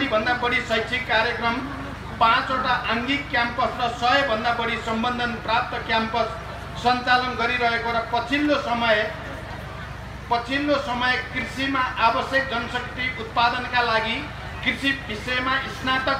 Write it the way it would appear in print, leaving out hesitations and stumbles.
भन्दा बढी शैक्षिक कार्यक्रम, 5 वटा आङ्गिक क्याम्पस र 100 भन्दा बढी सम्बन्धन प्राप्त क्याम्पस सञ्चालन गरिरहेको र पछिल्लो समय कृषिमा आवश्यक जनशक्ति उत्पादनका लागि कृषि विषयमा स्नातक